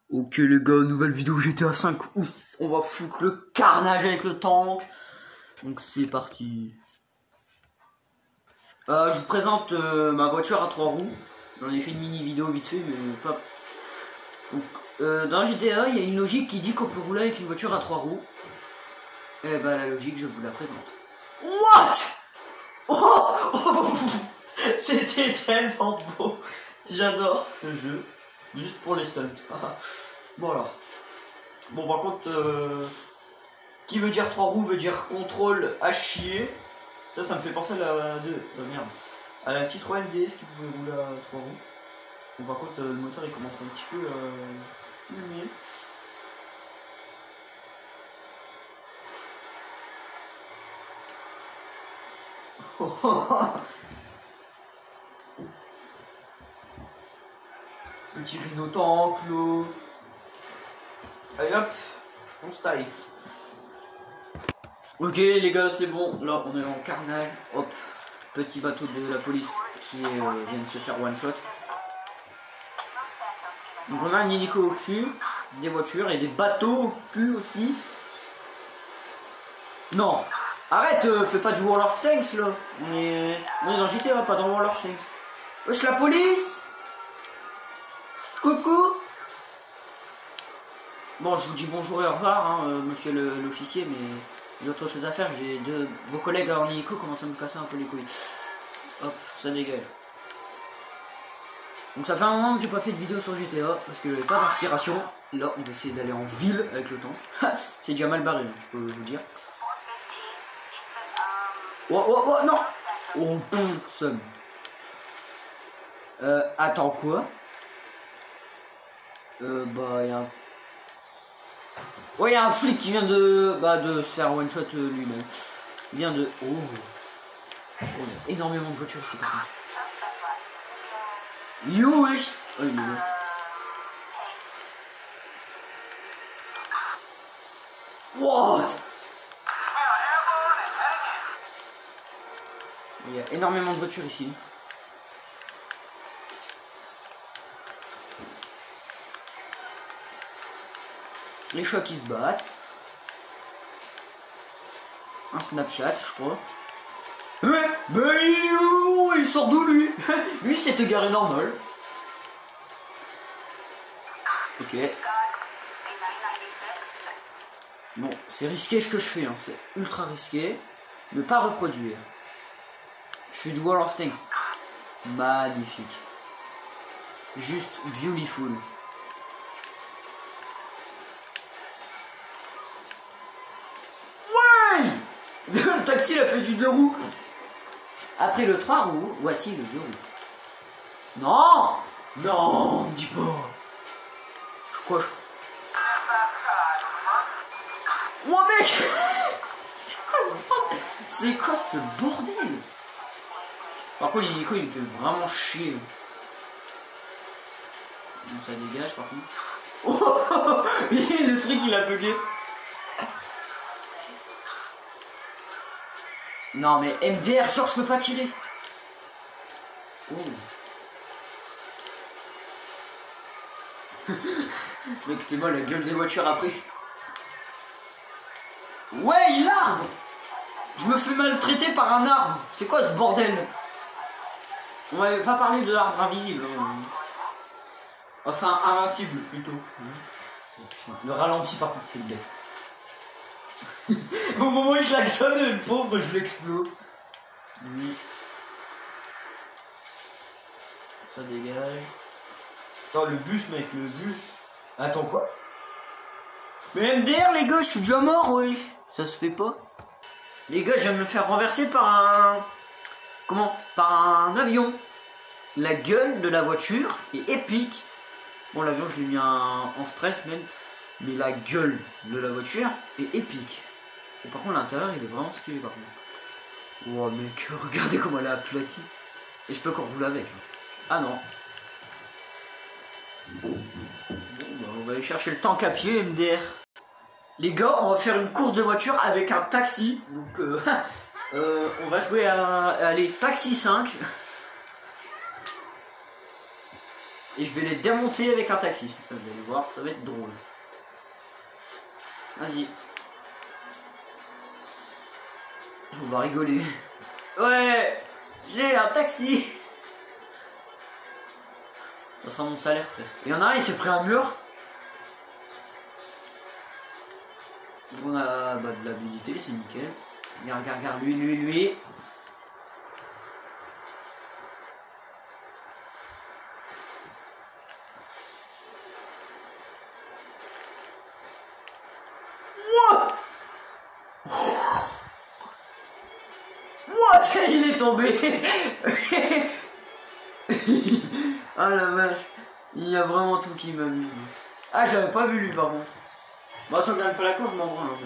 Ok les gars, nouvelle vidéo GTA 5. Ouf, on va foutre le carnage avec le tank. Donc c'est parti. Je vous présente ma voiture à 3 roues. J'en ai fait une mini vidéo vite fait, mais pas. Donc dans GTA, il y a une logique qui dit qu'on peut rouler avec une voiture à 3 roues. Et bah la logique, je vous la présente. What? Oh c'était tellement beau. J'adore ce jeu. Juste pour les stunts. Voilà. Bon par contre, qui veut dire 3 roues veut dire contrôle à chier. Ça me fait penser à la merde. À la Citroën DS qui pouvait rouler à 3 roues. Bon par contre le moteur il commence un petit peu à fumer. Petit rhino tank, l'eau. Allez hop, on se taille. Ok les gars, c'est bon, là on est en carnage. Hop, petit bateau de la police qui vient de se faire one shot. Donc on a un hélico au cul, des voitures et des bateaux au cul aussi. Non, arrête, fais pas du World of Tanks là. On est dans GTA, pas dans World of Tanks. Wesh la police. Coucou. Bon, je vous dis bonjour et au revoir, hein, monsieur l'officier, mais j'ai autre chose à faire. J'ai vos collègues en hélico commencent à me casser un peu les couilles. Hop, ça dégage. Donc ça fait un moment que j'ai pas fait de vidéo sur GTA parce que j'avais pas d'inspiration. Là, on va essayer d'aller en ville avec le temps. C'est déjà mal barré, je peux vous dire. Oh non. Oh pff, somme. Attends quoi? Bah y a un... Ouais, y a un flic qui vient de se faire one shot lui-même. Il vient de... Oh, y a énormément de voitures ici par contre. You wesh. Oh il est là. What? Il y a énormément de voitures ici. Les chats qui se battent. Un Snapchat, je crois. Il sort d'où lui? Lui c'était garé normal. Ok. Bon, c'est risqué ce que je fais, hein. C'est ultra risqué. Ne pas reproduire. Je suis du World of Tanks. Magnifique. Juste beautiful. Ouais. Le taxi il a fait du 2 roues. Après le 3 roues, voici le 2 roues. Non. Non, me dis pas. Je crois que... Oh mec. C'est quoi ce bordel? Par contre l'hélico il me fait vraiment chier. Bon, ça dégage par contre. Oh, le truc il a bugué. Non mais MDR, genre je peux pas tirer. Oh. Mec t'es moi la gueule des voitures après. Ouais il arbre. Je me fais maltraiter par un arbre. C'est quoi ce bordel? On m'avait pas parlé de l'arbre invisible. Hein. Enfin invincible plutôt. Le ralenti par contre c'est le best. Au moment où il klaxonne, le pauvre je l'explose. Oui. Ça dégage. Attends le bus mec, le bus. Attends quoi? Mais MDR les gars, je suis déjà mort oui. Ça se fait pas. Les gars, je viens de me faire renverser par un... Comment? Par un avion. La gueule de la voiture est épique. Bon, l'avion, je l'ai mis en stress même. Mais la gueule de la voiture est épique. Et par contre, l'intérieur, il est vraiment stylé par contre. Oh mec, regardez comment elle est aplatie. Et je peux encore rouler avec. Ah non. Bon, bah, on va aller chercher le tank à pied, MDR. Les gars, on va faire une course de voiture avec un taxi. Donc, on va jouer à allez, Taxi 5. Et je vais les démonter avec un taxi. Vous allez voir, ça va être drôle. Vas-y. On va rigoler. Ouais, j'ai un taxi. Ça sera mon salaire, frère. Il y en a un, il s'est pris un mur. On a de l'habilité, c'est nickel. Regarde, lui. Il est tombé. Ah la vache. Il y a vraiment tout qui m'amuse. Ah, j'avais pas vu lui par contre. Bah si on gagne pas la course, je m'en branle.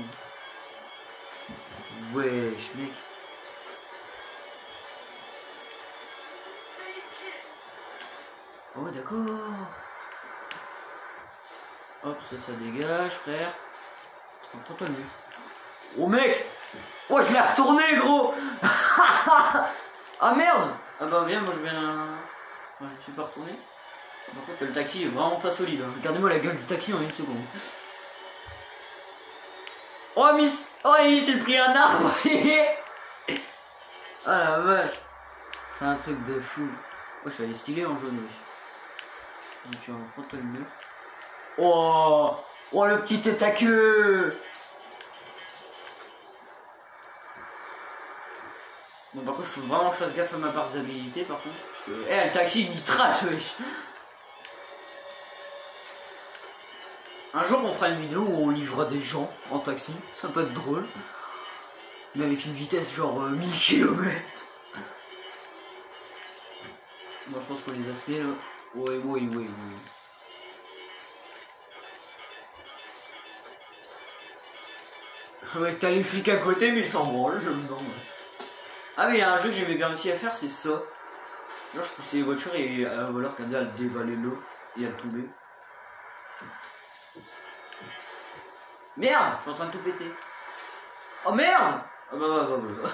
Wesh mec. Oh d'accord. Hop, ça dégage frère. Prends-toi le mur. Oh mec. Oh, je l'ai retourné, gros. Ah merde. Ah bah viens, moi je viens... Enfin, je suis pas retourné. Par contre, le taxi est vraiment pas solide. Hein. Regardez-moi la gueule du taxi en une seconde. Oh, Miss... Oh, il s'est pris un arbre. Ah la vache. C'est un truc de fou. Oh, je suis allé stylé en jaune, wesh. Donc, tu vas prendre le mur. Oh. Oh, le petit tête à queue. Bon, par contre, je faut vraiment que je fasse gaffe à ma part d'habilité, par contre. Parce que, le taxi, il trace, wesh. Un jour, on fera une vidéo où on livrera des gens en taxi. Ça peut être drôle. Mais avec une vitesse genre 1000 km. Moi, je pense qu'on les a semés, là. Oui. Mec, t'as les flics à côté, mais ils s'en branlent, je me demande. Ah mais il y a un jeu que j'aimais bien réussi à faire, c'est ça. Genre je poussais les voitures et un voleur qui a dit à dévaler l'eau et à le tomber. Merde, je suis en train de tout péter. Oh merde. Ah bah.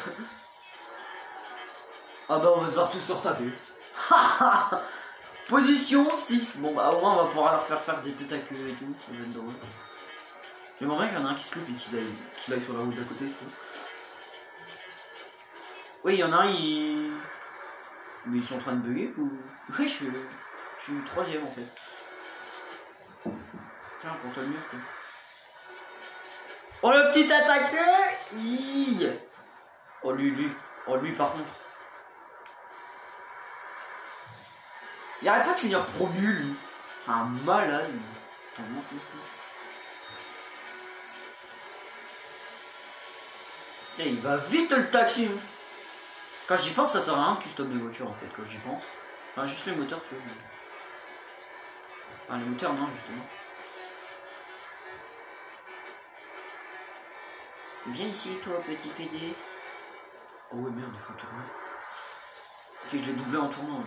Ah bah on va devoir tous se retaper. Position 6. Bon bah au moins on va pouvoir leur faire des têtes à queue et tout, ça va être drôle. J'aimerais bien qu'il y en a un qui se loupe et qu'il aille sur la route d'à côté. Oui, il y en a un, mais ils sont en train de bugger ou... Oui, je suis troisième en fait. Tiens, prends-toi le mur, quoi. Oh, le petit attaqué. Oh, lui. Oh, lui, par contre. Il arrête pas de finir promu, lui. Un malade. Et il va vite le taxi. Quand j'y pense, ça sert à rien qu'ils stoppent des voitures en fait, quand j'y pense. Enfin, juste les moteurs, tu vois. Enfin, les moteurs, non, justement. Viens ici, toi, petit PD. Oh, ouais, merde, il faut tourner. Ok, je l'ai doublé en tournant.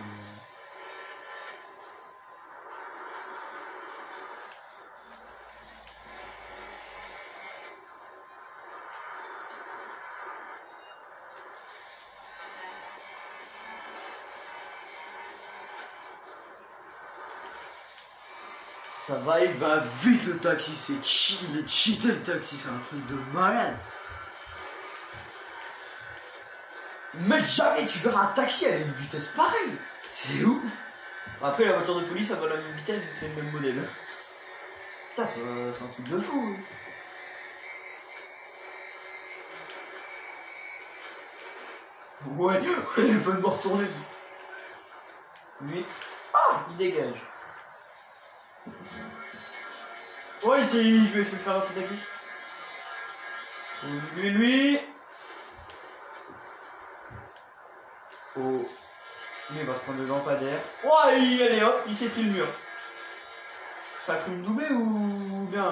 Ça va, il va vite le taxi, c'est cheaté le taxi, c'est un truc de malade. Mais jamais tu verras un taxi à une vitesse pareille. C'est ouf. Après la voiture de police, ça va à la même vitesse vu que c'est le même modèle. Putain, c'est un truc de fou. Ouais, il veut me retourner. Lui, il dégage. Ouais, je vais essayer de faire un petit début. Lui. Oh. Lui, il va se prendre le lampadaire. Ouais, allez hop, il s'est pris le mur. T'as cru me doubler ou bien?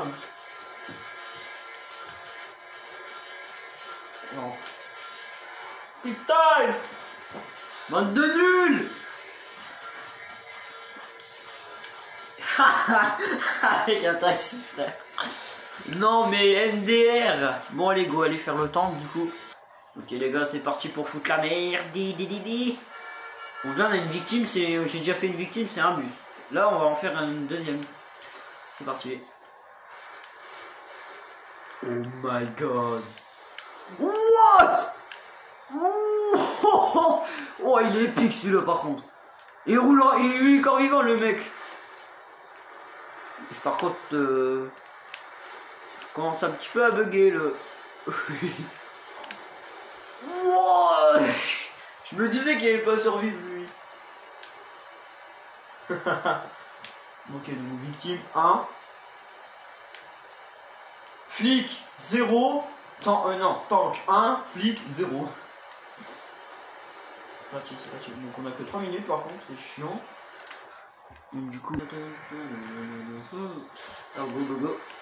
Non. Freestyle! Bande de nuls! Avec un taxi, frère. Non mais MDR. Bon allez go, allez faire le tank du coup. Ok les gars, c'est parti pour foutre la merde. Bon déjà on a une victime, j'ai déjà fait une victime, c'est un bus. Là, on va en faire une deuxième. C'est parti. Oh my god. What? Oh, il est épique celui-là par contre. Il roule, il est encore vivant le mec. Par contre, je commence un petit peu à bugger le. Wow. Je me disais qu'il allait pas survivre lui. Ok, donc victime 1. Flic 0. Non, tank 1, flic 0. C'est parti, c'est parti. Donc on a que 3 minutes par contre, c'est chiant. Donc du coup. Alors go go go.